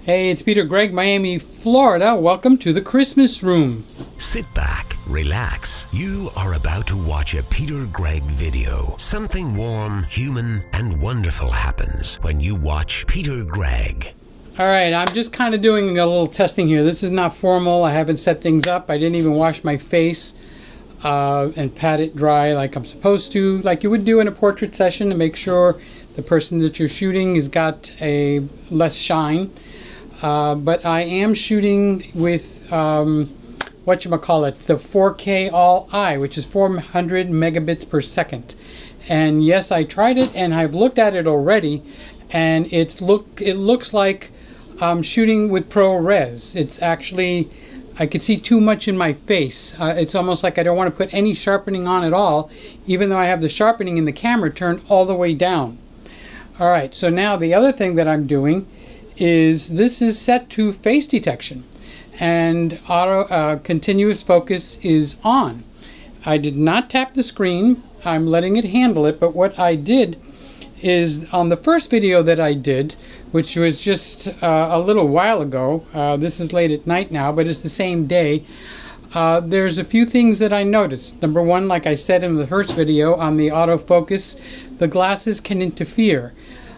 Hey, it's Peter Gregg, Miami, Florida. Welcome to the Christmas Room. Sit back, relax. You are about to watch a Peter Gregg video. Something warm, human, and wonderful happens when you watch Peter Gregg. All right, I'm just kind of doing a little testing here. This is not formal. I haven't set things up. I didn't even wash my face and pat it dry like I'm supposed to, like you would do in a portrait session to make sure the person that you're shooting has got a less shine. But I am shooting with whatchamacallit, the 4K All-I, which is 400 megabits per second. And yes, I tried it and I've looked at it already, and it looks like I'm shooting with ProRes. It's actually, I could see too much in my face. It's almost like I don't want to put any sharpening on at all, even though I have the sharpening in the camera turned all the way down. All right, so now the other thing that I'm doing is this is set to face detection, and auto continuous focus is on. I did not tap the screen. I'm letting it handle it, but what I did is on the first video that I did, which was just a little while ago, this is late at night now, but it's the same day, there's a few things that I noticed. Number one, like I said in the first video, on the autofocus, the glasses can interfere.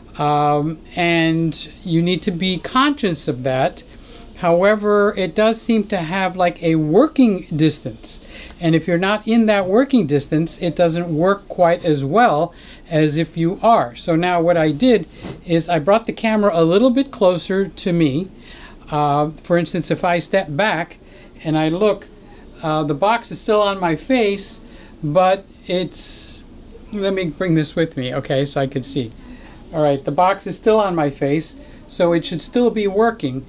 And you need to be conscious of that. However, it does seem to have like a working distance, and if you're not in that working distance, it doesn't work quite as well as if you are. So now what I did is I brought the camera a little bit closer to me. For instance, if I step back and I look, the box is still on my face, but it's, let me bring this with me, okay, so I can see. Alright, the box is still on my face, so it should still be working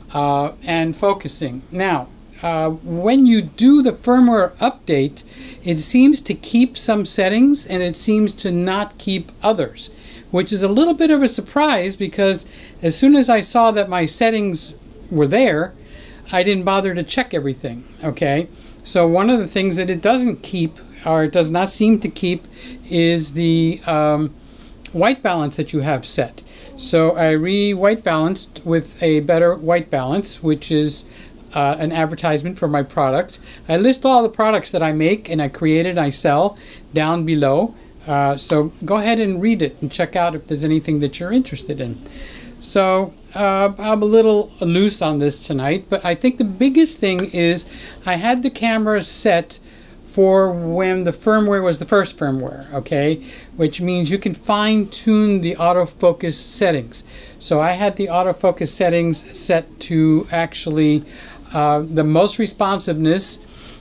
and focusing. Now, when you do the firmware update, it seems to keep some settings and it seems to not keep others, which is a little bit of a surprise, because as soon as I saw that my settings were there, I didn't bother to check everything. Okay, so one of the things that it doesn't keep, or it does not seem to keep, is the white balance that you have set. So I white balanced with a better white balance, which is an advertisement for my product. I list all the products that I make and I create and I sell down below. So go ahead and read it and check out if there's anything that you're interested in. So I'm a little loose on this tonight, but I think the biggest thing is I had the camera set for when the firmware was the first firmware, okay, which means you can fine-tune the autofocus settings. So I had the autofocus settings set to actually the most responsiveness,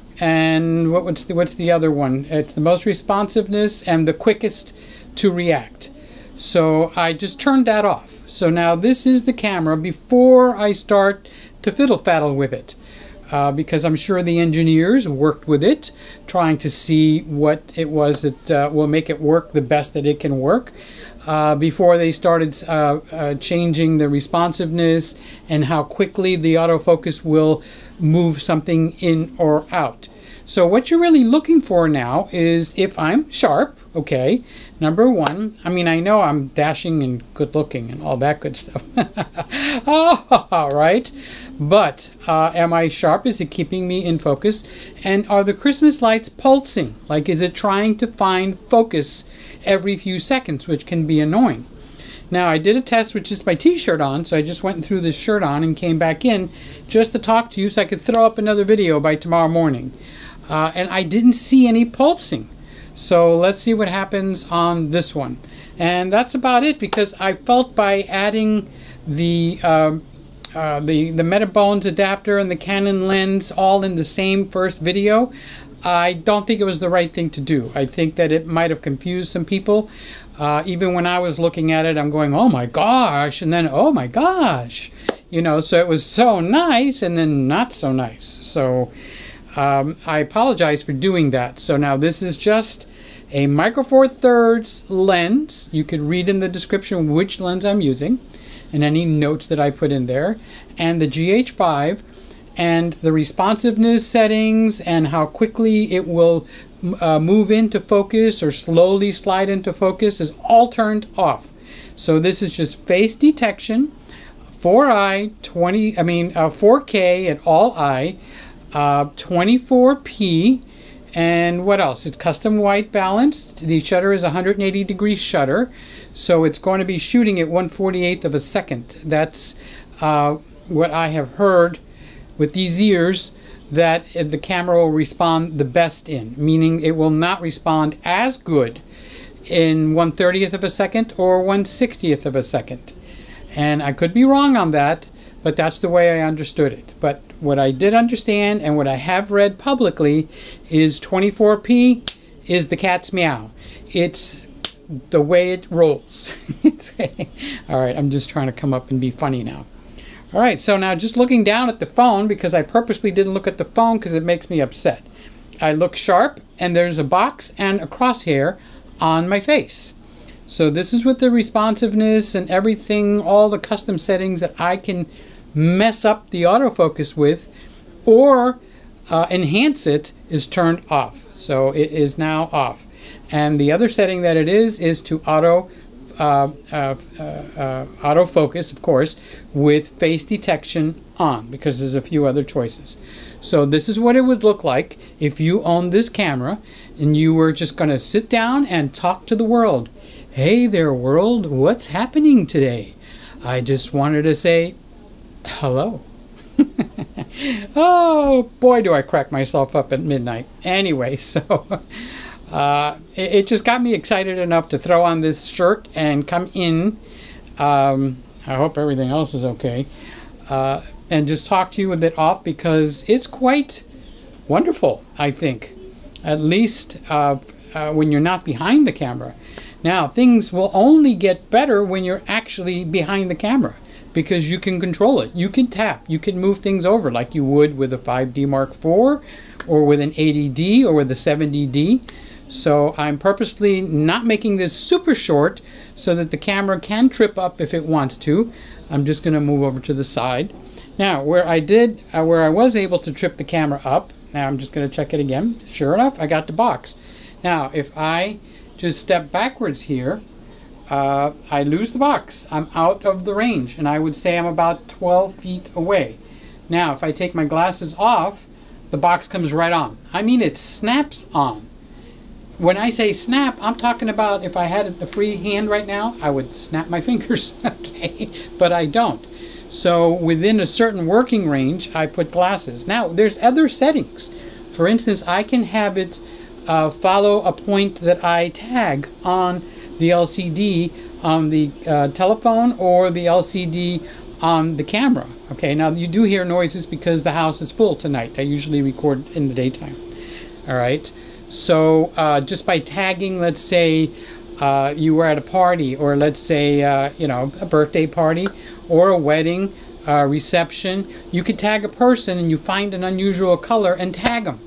and what's the other one? It's the most responsiveness and the quickest to react. So I just turned that off. So now this is the camera before I start to fiddle-faddle with it. Because I'm sure the engineers worked with it, trying to see what it was that will make it work the best that it can work, before they started changing the responsiveness and how quickly the autofocus will move something in or out. So what you're really looking for now is if I'm sharp, okay, number one, I mean, I know I'm dashing and good looking and all that good stuff. Oh, all right. But am I sharp? Is it keeping me in focus? And are the Christmas lights pulsing? Like, is it trying to find focus every few seconds, which can be annoying? Now, I did a test with just my t-shirt on, so I just went and threw this shirt on and came back in just to talk to you so I could throw up another video by tomorrow morning. And I didn't see any pulsing. So let's see what happens on this one. And that's about it, because I felt by adding the Metabones adapter and the Canon lens all in the same first video, I don't think it was the right thing to do. I think that it might have confused some people. Even when I was looking at it, I'm going, oh my gosh, and then oh my gosh. You know, so it was so nice and then not so nice. So I apologize for doing that. So now this is just a Micro Four Thirds lens. You could read in the description which lens I'm using and any notes that I put in there, and the GH5, and the responsiveness settings and how quickly it will move into focus or slowly slide into focus is all turned off. So this is just face detection 4K at all eye, 24p, and what else? It's custom white balanced. The shutter is 180 degree shutter, so it's going to be shooting at 1/48th of a second. That's what I have heard with these ears, that the camera will respond the best in, meaning it will not respond as good in 1/30th of a second or 1/60th of a second. And I could be wrong on that, but that's the way I understood it. But what I did understand and what I have read publicly is 24p is the cat's meow. It's the way it rolls. All right, I'm just trying to come up and be funny now. All right, so now just looking down at the phone, because I purposely didn't look at the phone because it makes me upset. I look sharp, and there's a box and a crosshair on my face. So this is with the responsiveness and everything, all the custom settings that I can mess up the autofocus with or enhance it is turned off. So it is now off. And the other setting that it is to autofocus, of course, with face detection on, because there's a few other choices. So this is what it would look like if you owned this camera and you were just going to sit down and talk to the world. Hey there, world, what's happening today? I just wanted to say hello. Oh boy, do I crack myself up at midnight. Anyway, so it just got me excited enough to throw on this shirt and come in. I hope everything else is okay. And just talk to you with it off, because it's quite wonderful, I think. At least when you're not behind the camera. Now, things will only get better when you're actually behind the camera, because you can control it. You can tap. You can move things over like you would with a 5D Mark IV or with an 80D or with a 70D. So I'm purposely not making this super short so that the camera can trip up if it wants to. I'm just going to move over to the side. Now, where I was able to trip the camera up, now I'm just going to check it again. Sure enough, I got the box. Now, if I just step backwards here, I lose the box. I'm out of the range, and I would say I'm about 12 feet away. Now, if I take my glasses off, the box comes right on. I mean, it snaps on. When I say snap, I'm talking about if I had a free hand right now, I would snap my fingers, okay? But I don't. So within a certain working range, I put glasses. Now, there's other settings. For instance, I can have it follow a point that I tag on the LCD on the telephone or the LCD on the camera. Okay, now you do hear noises because the house is full tonight. I usually record in the daytime. All right, so just by tagging, let's say you were at a party, or let's say you know, a birthday party or a wedding reception, you could tag a person and you find an unusual color and tag them.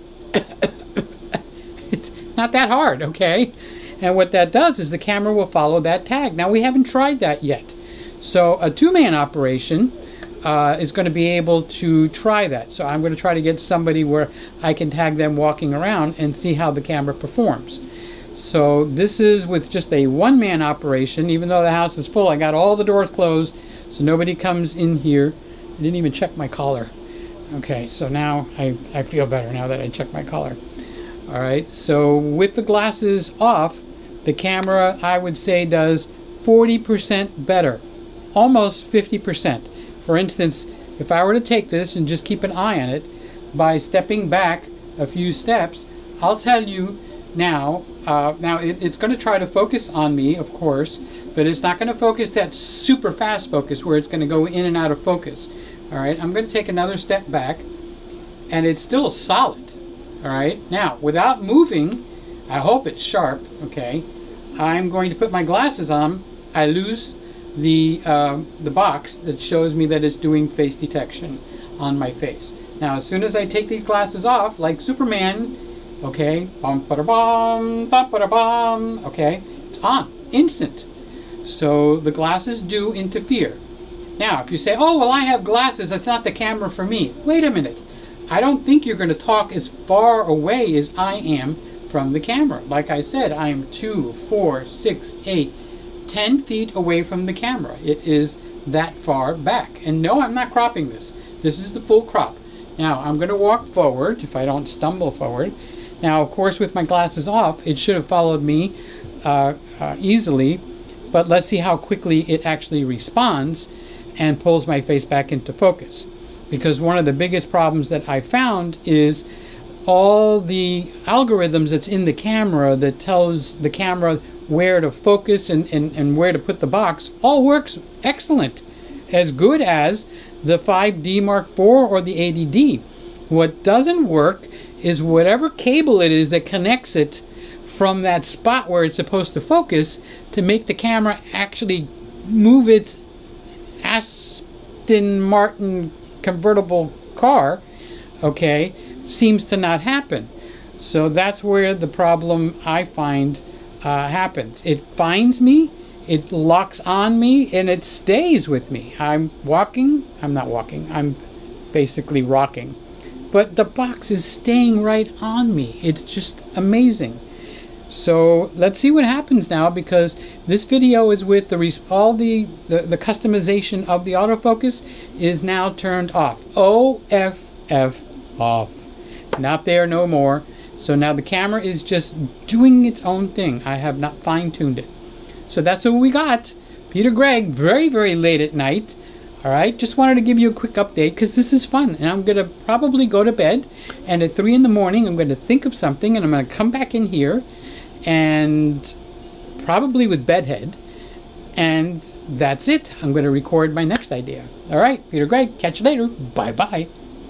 It's not that hard, okay? And what that does is the camera will follow that tag. Now, we haven't tried that yet. So a two-man operation is going to be able to try that. So I'm going to try to get somebody where I can tag them walking around and see how the camera performs. So this is with just a one-man operation. Even though the house is full, I got all the doors closed so nobody comes in here. I didn't even check my collar. Okay, so now I feel better now that I checked my collar. All right, so with the glasses off, the camera, I would say, does 40% better, almost 50%. For instance, if I were to take this and just keep an eye on it, by stepping back a few steps, I'll tell you now, it's going to try to focus on me, of course, but it's not going to focus that super fast focus where it's going to go in and out of focus. All right, I'm going to take another step back, and it's still solid. All right, now, without moving, I hope it's sharp, okay, I'm going to put my glasses on. I lose the box that shows me that it's doing face detection on my face. Now, as soon as I take these glasses off, like Superman, okay, bum-ba-da-bum, bum-ba-da-bum, okay, it's on, instant. So the glasses do interfere. Now, if you say, oh, well, I have glasses, that's not the camera for me. Wait a minute. I don't think you're going to talk as far away as I am from the camera. Like I said, I am 2, 4, 6, 8, 10 feet away from the camera. It is that far back. And no, I'm not cropping this. This is the full crop. Now, I'm going to walk forward if I don't stumble forward. Now, of course, with my glasses off, it should have followed me easily, but let's see how quickly it actually responds and pulls my face back into focus. Because one of the biggest problems that I found is all the algorithms that's in the camera that tells the camera where to focus and where to put the box all works excellent, as good as the 5D Mark IV or the 80D. What doesn't work is whatever cable it is that connects it from that spot where it's supposed to focus to make the camera actually move its Aston Martin convertible car, okay, seems to not happen. So that's where the problem I find happens. It finds me, it locks on me, and it stays with me. I'm not walking, I'm basically rocking. But the box is staying right on me. It's just amazing. So let's see what happens now, because this video is with all the customization of the autofocus is now turned off. OFF off. Not there no more. So now the camera is just doing its own thing. I have not fine-tuned it. So that's what we got. Peter Gregg, very, very late at night. All right, just wanted to give you a quick update because this is fun. And I'm going to probably go to bed. And at 3 in the morning, I'm going to think of something. And I'm going to come back in here. And probably with bedhead. And that's it. I'm going to record my next idea. All right, Peter Gregg, catch you later. Bye-bye.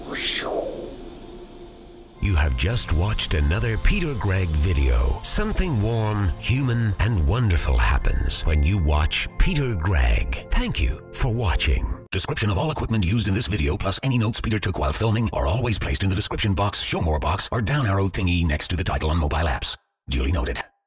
You have just watched another Peter Gregg video. Something warm, human, and wonderful happens when you watch Peter Gregg. Thank you for watching. Description of all equipment used in this video, plus any notes Peter took while filming, are always placed in the description box, show more box, or down arrow thingy next to the title on mobile apps. Duly noted.